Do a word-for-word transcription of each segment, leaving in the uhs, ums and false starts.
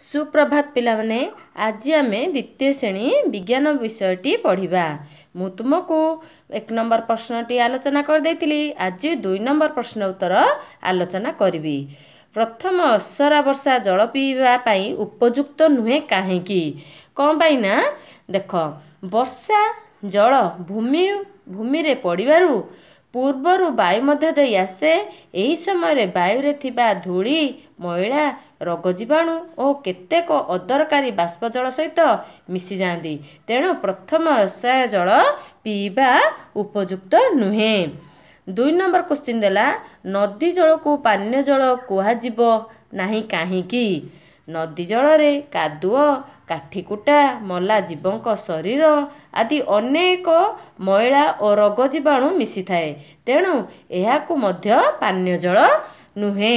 सुप्रभात पिलामाने आज आम द्वितीय श्रेणी विज्ञान विषयटी पढ़ा। मु तुमको एक नंबर प्रश्नटी आलोचना कर देती। आज दुई नंबर प्रश्न उत्तर आलोचना करी। प्रथम असरा वर्षा जल पीवा पाई उपयुक्त नुहे कहीं कौन पाई ना देख वर्षा जल भूमि भूमि रे पड़ू पूर्वर वायु मध्य दे आसे। यही समय वायु रे थिबा धूली मैला रोग जीवाणु और केतेक अदरकारी बाष्प जल सहित मिसी जाती। तेणु प्रथम असरा जल पीवा उपयुक्त नुहे। दुई नंबर क्वेश्चन देला नदी जल को पानीय जल कुहाजिब नाही काहींकी। नदी जल रे कादुओ काठीकुटा मला जीवंक शरीर आदि अनेक मैला और रोग जीवाणु मिसी थाए। तेणु एहाकु मध्य पानीय जल नुहे।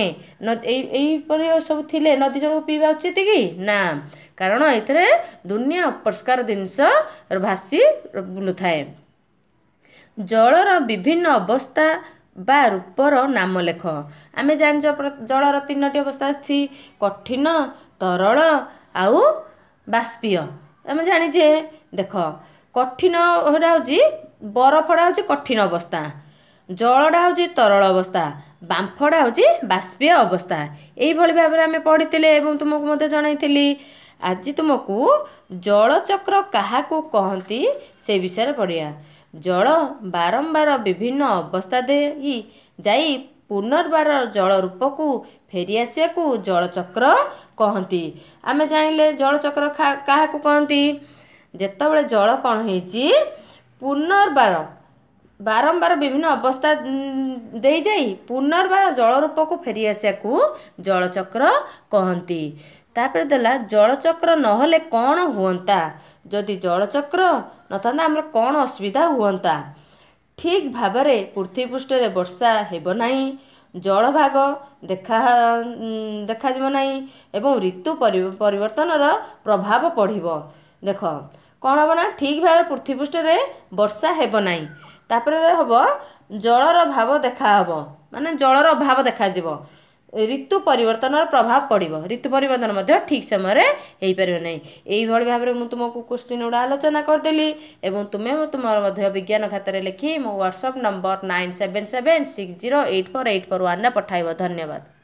यहीपर सब थिले नदी जल पीवा उचित कि ना, कारण एथिरे दुनिया अपरिष्कार जिनस भासी बुलु थाए। जलर विभिन्न अवस्था बा रूपर नाम लेख। आमे जान जलर तीनोटी अवस्था अछि कठिन तरल आउ बाष्पीय। आमे जानिजे देख कठिन होडा होची बरफडा होची कठिन अवस्था, जलडा होची तरल अवस्था, बांफडा होची बाष्पीय अवस्था। एही भली भाबरे आमे पढितिले एवं तुमको मते जणाइतिली। आज तुमको जलचक्र काहाकू कहंती से विषय पढ़िया। जल बारंबार विभिन्न अवस्था दे जाई पुनर्बार जल रूप को फेरी आसिया को जलचक्र कहंती। आमे जानिले जलचक्र काहाकू कहंती जेतेबेले जल कौन होईची पुनर्बार बारंबार विभिन्न अवस्था दे जाई पुनर्बार जल रूप को फेरी आसिया को जलचक्र कहंती। तापर देला जलचक्र नहले कौन हुअंता। जदि जलचक्र नथांता हमर कौन असुविधा हुअंता। ठीक भाबरे पृथ्वी पृष्ठ रे वर्षा हेबो नाही, जल भाग देखा देखा जिवो नाही एवं ऋतु परिवर्तन रो प्रभाव पड़िबो। देख कौन हबो ना ठीक भाबरे पृथ्वी पृष्ठ रे वर्षा हेबो नाही। तापर हबो जलर भाव देखा हबो माने जलर अभाव देखा जिवो। ऋतु परिवर्तन प्रभाव पड़िबो। ऋतु परिवर्तन मध्य ठीक समय रे हेई परिबो नै। एही भली भाबरे मु तुमको क्वेश्चन उडा आलोचना कर देली एवं तुमे तुमर मध्य विज्ञान खाता रे लिखि मो WhatsApp number nine seven seven six zero eight four eight four one रे पठाइबो। धन्यवाद।